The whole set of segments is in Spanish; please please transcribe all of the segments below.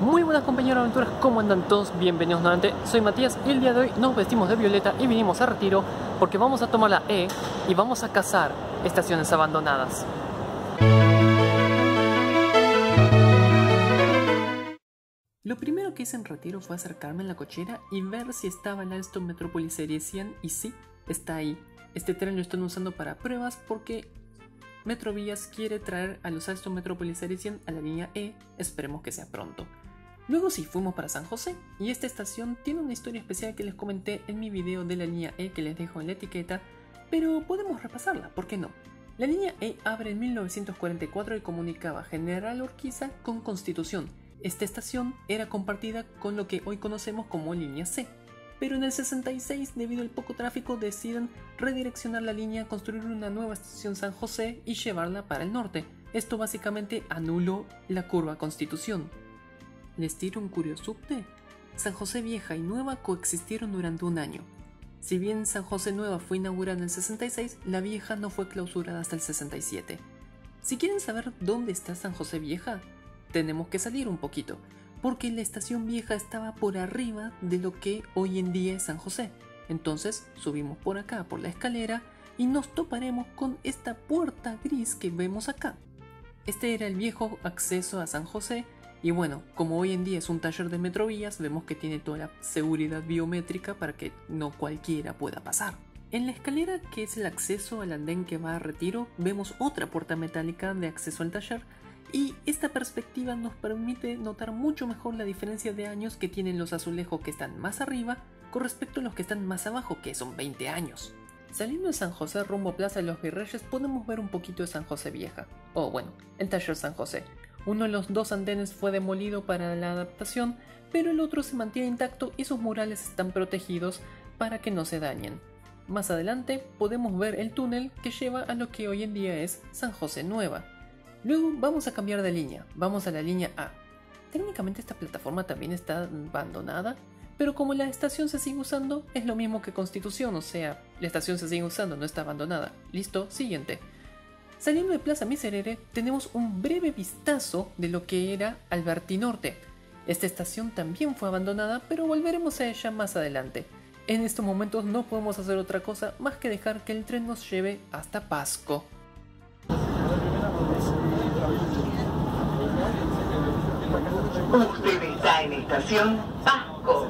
Muy buenas compañeros de aventuras, ¿cómo andan todos? Bienvenidos nuevamente, soy Matías y el día de hoy nos vestimos de violeta y vinimos a Retiro porque vamos a tomar la E y vamos a cazar estaciones abandonadas. Lo primero que hice en Retiro fue acercarme a la cochera y ver si estaba el Alstom Metropolis Serie 100 y sí, está ahí. Este tren lo están usando para pruebas porque Metrovías quiere traer a los Alstom Metropolis Serie 100 a la línea E, esperemos que sea pronto. Luego sí, fuimos para San José, y esta estación tiene una historia especial que les comenté en mi video de la línea E que les dejo en la etiqueta, pero podemos repasarla, ¿por qué no? La línea E abre en 1944 y comunicaba General Urquiza con Constitución. Esta estación era compartida con lo que hoy conocemos como línea C, pero en el 66, debido al poco tráfico, deciden redireccionar la línea, construir una nueva estación San José y llevarla para el norte. Esto básicamente anuló la curva Constitución. ¿Les tiro un curiosupte? San José Vieja y Nueva coexistieron durante un año. Si bien San José Nueva fue inaugurada en el 66, la Vieja no fue clausurada hasta el 67. Si quieren saber dónde está San José Vieja, tenemos que salir un poquito, porque la estación vieja estaba por arriba de lo que hoy en día es San José. Entonces subimos por acá, por la escalera, y nos toparemos con esta puerta gris que vemos acá. Este era el viejo acceso a San José. Y bueno, como hoy en día es un taller de Metrovías, vemos que tiene toda la seguridad biométrica para que no cualquiera pueda pasar. En la escalera, que es el acceso al andén que va a Retiro, vemos otra puerta metálica de acceso al taller, y esta perspectiva nos permite notar mucho mejor la diferencia de años que tienen los azulejos que están más arriba con respecto a los que están más abajo, que son 20 años. Saliendo de San José rumbo a Plaza de los Virreyes podemos ver un poquito de San José Vieja, o bueno, el taller San José. Uno de los dos andenes fue demolido para la adaptación, pero el otro se mantiene intacto y sus murales están protegidos para que no se dañen. Más adelante podemos ver el túnel que lleva a lo que hoy en día es San José Nueva. Luego vamos a cambiar de línea, vamos a la línea A. Técnicamente esta plataforma también está abandonada, pero como la estación se sigue usando, es lo mismo que Constitución, o sea, la estación se sigue usando, no está abandonada. Listo, siguiente. Saliendo de Plaza Miserere, tenemos un breve vistazo de lo que era Alberti Norte. Esta estación también fue abandonada, pero volveremos a ella más adelante. En estos momentos no podemos hacer otra cosa más que dejar que el tren nos lleve hasta Pasco. Usted está en estación Pasco.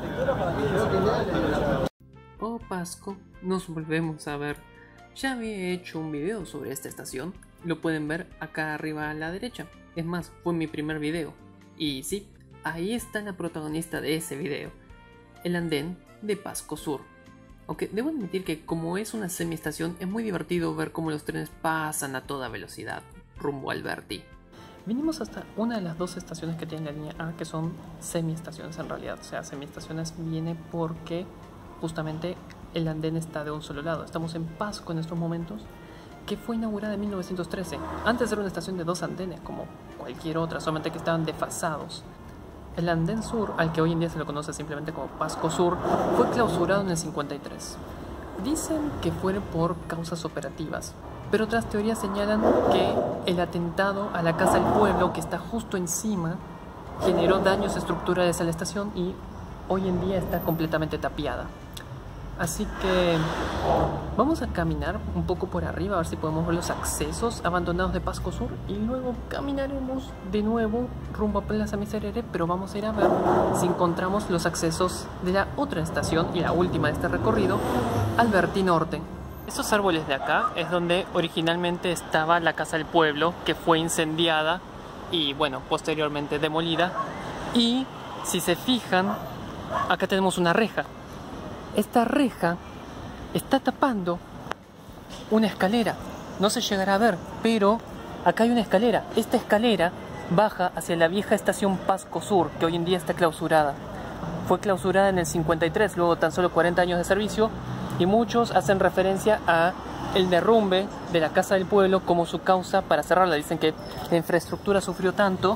Oh Pasco, nos volvemos a ver. Ya había hecho un video sobre esta estación, lo pueden ver acá arriba a la derecha. Es más, fue mi primer video. Y sí, ahí está la protagonista de ese video, el andén de Pasco Sur. Aunque debo admitir que como es una semi-estación, es muy divertido ver cómo los trenes pasan a toda velocidad rumbo a Alberti. Vinimos hasta una de las dos estaciones que tiene la línea A, que son semi-estaciones en realidad. O sea, semi-estaciones viene porque justamente el andén está de un solo lado. Estamos en Pasco en estos momentos, que fue inaugurada en 1913. Antes era una estación de dos andenes, como cualquier otra, solamente que estaban desfasados. El andén sur, al que hoy en día se lo conoce simplemente como Pasco Sur, fue clausurado en el 53. Dicen que fue por causas operativas, pero otras teorías señalan que el atentado a la Casa del Pueblo, que está justo encima, generó daños estructurales a la estación y hoy en día está completamente tapiada. Así que vamos a caminar un poco por arriba a ver si podemos ver los accesos abandonados de Pasco Sur y luego caminaremos de nuevo rumbo a Plaza Miserere, pero vamos a ir a ver si encontramos los accesos de la otra estación y la última de este recorrido, Alberti Norte. Estos árboles de acá es donde originalmente estaba la Casa del Pueblo, que fue incendiada y bueno, posteriormente demolida. Y si se fijan, acá tenemos una reja. Esta reja está tapando una escalera. No se llegará a ver, pero acá hay una escalera. Esta escalera baja hacia la vieja estación Pasco Sur, que hoy en día está clausurada. Fue clausurada en el 53, luego tan solo 40 años de servicio, y muchos hacen referencia a el derrumbe de la Casa del Pueblo como su causa para cerrarla. Dicen que la infraestructura sufrió tanto.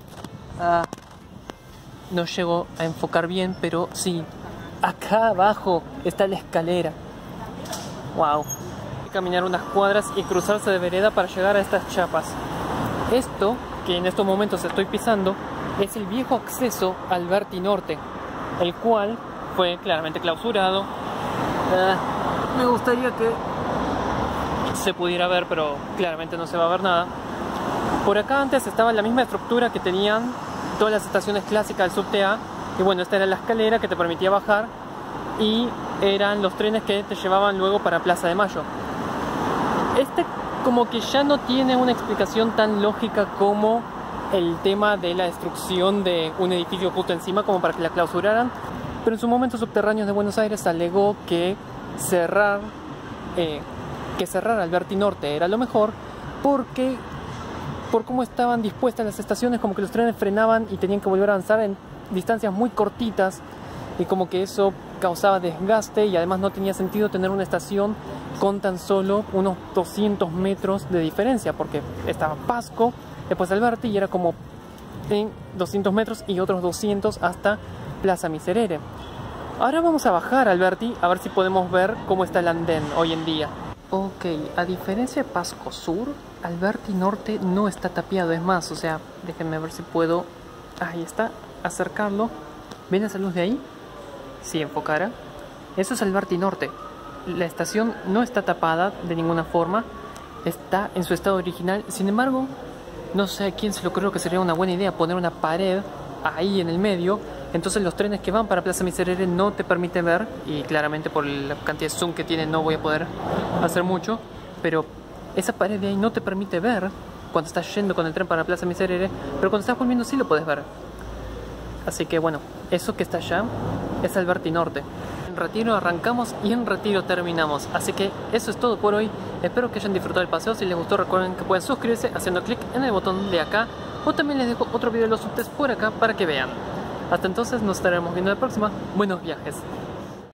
No llego a enfocar bien, pero sí. Acá abajo está la escalera. Wow. Hay que caminar unas cuadras y cruzarse de vereda para llegar a estas chapas. Esto, que en estos momentos estoy pisando, es el viejo acceso al Alberti Norte, el cual fue claramente clausurado. Me gustaría que se pudiera ver, pero claramente no se va a ver nada. Por acá antes estaba la misma estructura que tenían todas las estaciones clásicas del subte A. Y bueno, esta era la escalera que te permitía bajar y eran los trenes que te llevaban luego para Plaza de Mayo. Este como que ya no tiene una explicación tan lógica como el tema de la destrucción de un edificio justo encima como para que la clausuraran, pero en su momento Subterráneos de Buenos Aires alegó que cerrar Alberti Norte era lo mejor, porque por cómo estaban dispuestas las estaciones, como que los trenes frenaban y tenían que volver a avanzar en distancias muy cortitas, y como que eso causaba desgaste, y además no tenía sentido tener una estación con tan solo unos 200 metros de diferencia, porque estaba Pasco, después Alberti, y era como en 200 metros y otros 200 hasta Plaza Miserere. Ahora vamos a bajar Alberti a ver si podemos ver cómo está el andén hoy en día. Ok, a diferencia de Pasco Sur, Alberti Norte no está tapiado, es más, o sea, déjenme ver si puedo, ahí está, acercarlo. ¿Ven esa luz de ahí? Si enfocara. Eso es Alberti Norte. La estación no está tapada de ninguna forma, está en su estado original. Sin embargo, no sé a quién se lo creo que sería una buena idea poner una pared ahí en el medio. Entonces los trenes que van para Plaza Miserere no te permiten ver, y claramente por la cantidad de zoom que tiene no voy a poder hacer mucho, pero esa pared de ahí no te permite ver cuando estás yendo con el tren para Plaza Miserere, pero cuando estás volviendo sí lo puedes ver. Así que bueno, eso que está allá es Alberti Norte. En Retiro arrancamos y en Retiro terminamos. Así que eso es todo por hoy. Espero que hayan disfrutado del paseo. Si les gustó, recuerden que pueden suscribirse haciendo clic en el botón de acá, o también les dejo otro video de los subtes por acá para que vean. Hasta entonces nos estaremos viendo la próxima. Buenos viajes.